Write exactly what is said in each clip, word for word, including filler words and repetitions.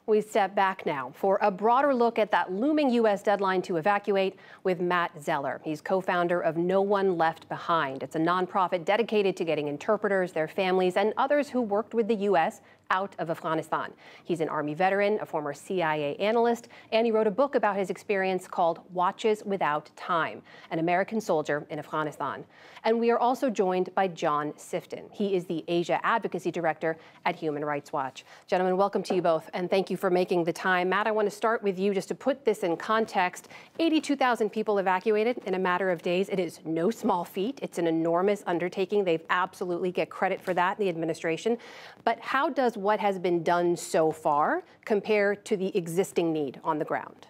We step back now for a broader look at that looming U S deadline to evacuate with Matt Zeller. He's co-founder of No One Left Behind. It's a nonprofit dedicated to getting interpreters, their families, and others who worked with the U S out of Afghanistan. He's an Army veteran, a former C I A analyst, and he wrote a book about his experience called Watches Without Time, an American soldier in Afghanistan. And we are also joined by John Sifton. He is the Asia Advocacy Director at Human Rights Watch. Gentlemen, welcome to you both, and thank you for making the time. Matt, I want to start with you just to put this in context. eighty-two thousand people evacuated in a matter of days. It is no small feat. It's an enormous undertaking. They absolutely get credit for that in the administration. But how does what has been done so far compare to the existing need on the ground?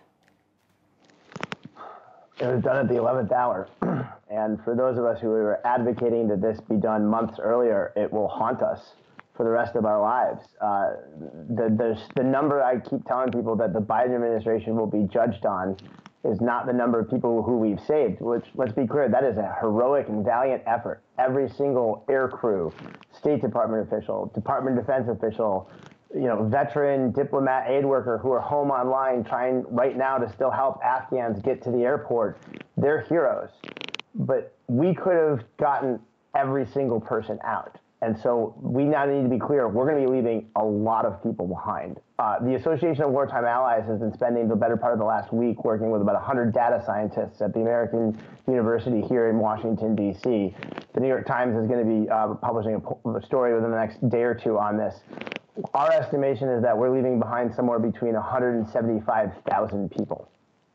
It was done at the eleventh hour. And for those of us who were advocating that this be done months earlier, it will haunt us for the rest of our lives. Uh, the, the, the number I keep telling people that the Biden administration will be judged on is not the number of people who we've saved, which, let's be clear, that is a heroic and valiant effort. Every single air crew, State Department official, Department of Defense official, you know, veteran, diplomat, aid worker who are home online trying right now to still help Afghans get to the airport, they're heroes. But we could have gotten every single person out. And so we now need to be clear, we're going to be leaving a lot of people behind. Uh, the Association of Wartime Allies has been spending the better part of the last week working with about one hundred data scientists at the American University here in Washington, D C. The New York Times is going to be uh, publishing a, a story within the next day or two on this. Our estimation is that we're leaving behind somewhere between one hundred seventy-five thousand people.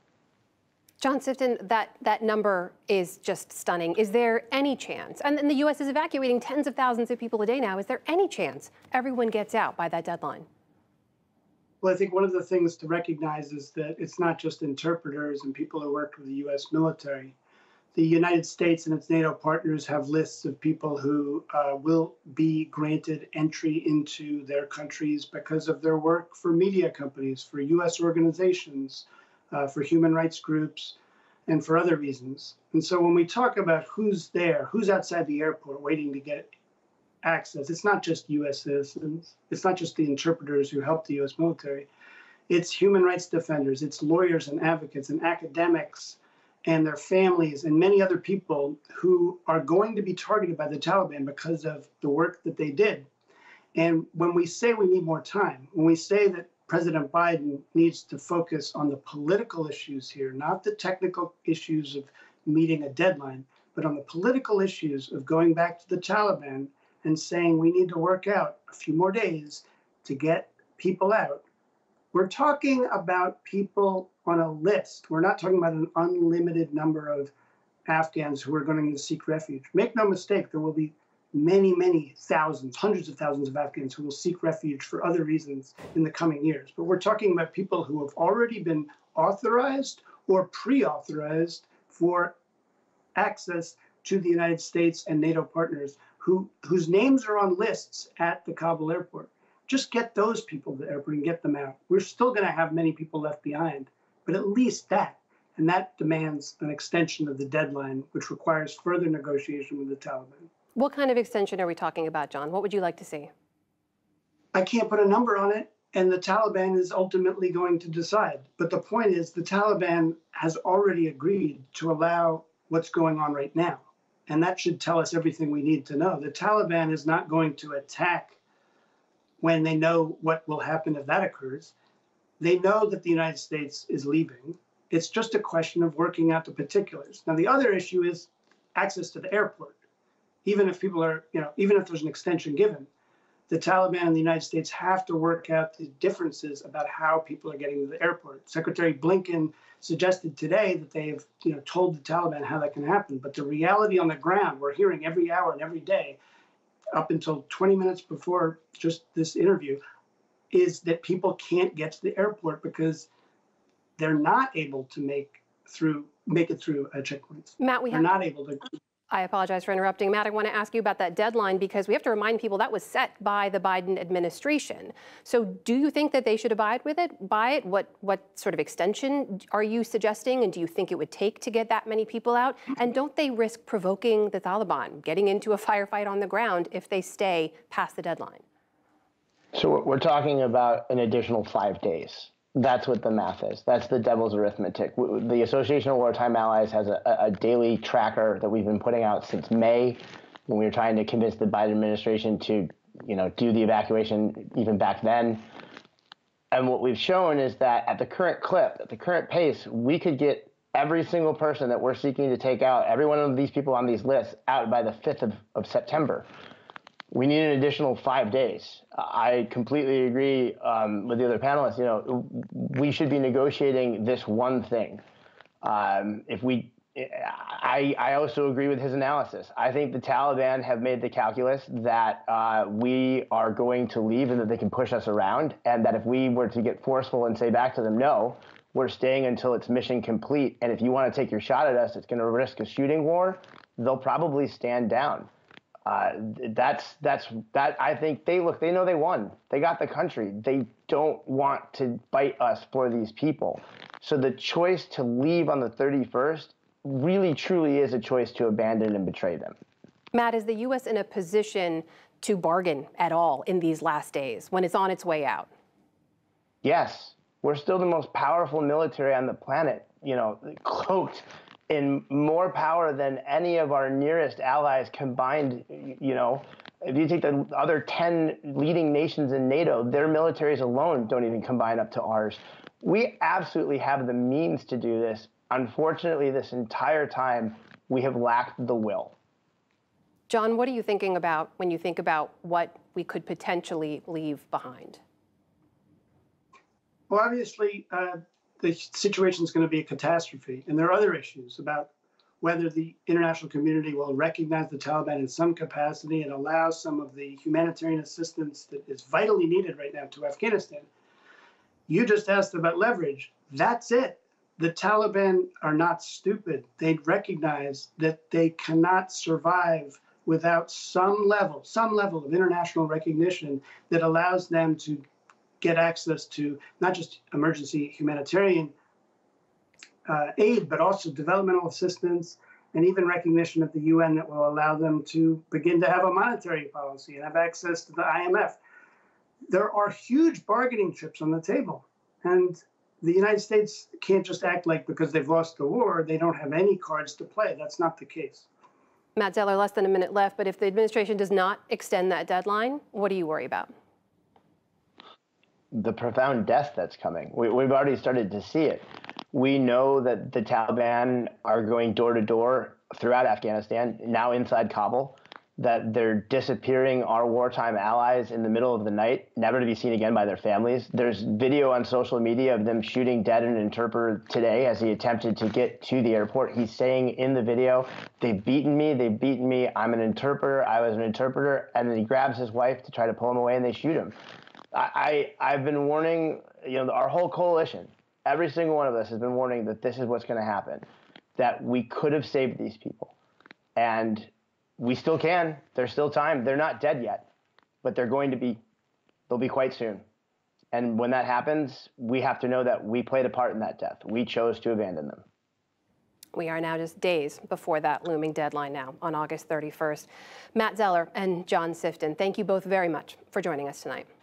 John Sifton, that, that number is just stunning. Is there any chance, and, and the U S is evacuating tens of thousands of people a day now, is there any chance everyone gets out by that deadline? Well, I think one of the things to recognize is that it's not just interpreters and people who work with the U S military. The United States and its NATO partners have lists of people who uh, will be granted entry into their countries because of their work for media companies, for U S organizations, uh, for human rights groups, and for other reasons. And so when we talk about who's there, who's outside the airport waiting to get access, it's not just U S citizens. It's not just the interpreters who help the U S military. It's human rights defenders. It's lawyers and advocates and academics and their families and many other people who are going to be targeted by the Taliban because of the work that they did. And when we say we need more time, when we say that President Biden needs to focus on the political issues here, not the technical issues of meeting a deadline, but on the political issues of going back to the Taliban and saying we need to work out a few more days to get people out. We're talking about people on a list. We're not talking about an unlimited number of Afghans who are going to seek refuge. Make no mistake, there will be many, many thousands, hundreds of thousands of Afghans who will seek refuge for other reasons in the coming years. But we're talking about people who have already been authorized or pre-authorized for access to the United States and NATO partners who, whose names are on lists at the Kabul airport. Just get those people to the airport and get them out. We're still going to have many people left behind, but at least that. And that demands an extension of the deadline, which requires further negotiation with the Taliban. What kind of extension are we talking about, John? What would you like to see? I can't put a number on it, and the Taliban is ultimately going to decide. But the point is, the Taliban has already agreed to allow what's going on right now. And that should tell us everything we need to know. The Taliban is not going to attack when they know what will happen if that occurs. They know that the United States is leaving. It's just a question of working out the particulars. Now, the other issue is access to the airport. Even if people are, you know, even if there's an extension given, the Taliban and the United States have to work out the differences about how people are getting to the airport. Secretary Blinken suggested today that they've, you know, told the Taliban how that can happen. But the reality on the ground, we're hearing every hour and every day, up until twenty minutes before just this interview, is that people can't get to the airport because they're not able to make through make it through a checkpoint. Matt, we they're have not able to. I apologize for interrupting. Matt, I want to ask you about that deadline because we have to remind people that was set by the Biden administration. So do you think that they should abide with it, by it? What, what sort of extension are you suggesting? And do you think it would take to get that many people out? And don't they risk provoking the Taliban, getting into a firefight on the ground if they stay past the deadline? So we're talking about an additional five days. That's what the math is. That's the devil's arithmetic. The Association of Wartime Allies has a, a daily tracker that we've been putting out since May, when we were trying to convince the Biden administration to, you know, do the evacuation even back then. And what we've shown is that at the current clip, at the current pace, we could get every single person that we're seeking to take out, every one of these people on these lists, out by the fifth of, of September. We need an additional five days. I completely agree um, with the other panelists. You know, we should be negotiating this one thing. Um, if we, I, I also agree with his analysis. I think the Taliban have made the calculus that uh, we are going to leave and that they can push us around, and that if we were to get forceful and say back to them, no, we're staying until it's mission complete, and if you want to take your shot at us, it's going to risk a shooting war, they'll probably stand down. Uh, that's that's that. I think they look. They know they won. They got the country. They don't want to fight us for these people. So the choice to leave on the thirty-first really, truly is a choice to abandon and betray them. Matt, is the U S in a position to bargain at all in these last days when it's on its way out? Yes, we're still the most powerful military on the planet. You know, cloaked in more power than any of our nearest allies combined. You know, if you take the other ten leading nations in NATO, their militaries alone don't even combine up to ours. We absolutely have the means to do this. Unfortunately, this entire time, we have lacked the will. John, what are you thinking about when you think about what we could potentially leave behind? Well, obviously, uh, the situation is going to be a catastrophe. And there are other issues about whether the international community will recognize the Taliban in some capacity and allow some of the humanitarian assistance that is vitally needed right now to Afghanistan. You just asked about leverage. That's it. The Taliban are not stupid. They recognize that they cannot survive without some level, some level of international recognition that allows them to get access to not just emergency humanitarian uh, aid, but also developmental assistance and even recognition at the U N that will allow them to begin to have a monetary policy and have access to the I M F. There are huge bargaining chips on the table. And the United States can't just act like because they've lost the war, they don't have any cards to play. That's not the case. Matt Zeller, less than a minute left, but if the administration does not extend that deadline, what do you worry about? The profound death that's coming. We, we've already started to see it. We know that the Taliban are going door to door throughout Afghanistan, now inside Kabul, that they're disappearing our wartime allies in the middle of the night, never to be seen again by their families. There's video on social media of them shooting dead an interpreter today as he attempted to get to the airport. He's saying in the video, they've beaten me, they've beaten me, I'm an interpreter, I was an interpreter, and then he grabs his wife to try to pull him away and they shoot him. I, I, I've been warning, you know, our whole coalition, every single one of us has been warning that this is what's going to happen, that we could have saved these people. And we still can. There's still time. They're not dead yet, but they're going to be, they'll be quite soon. And when that happens, we have to know that we played a part in that death. We chose to abandon them. We are now just days before that looming deadline now on August thirty-first. Matt Zeller and John Sifton, thank you both very much for joining us tonight.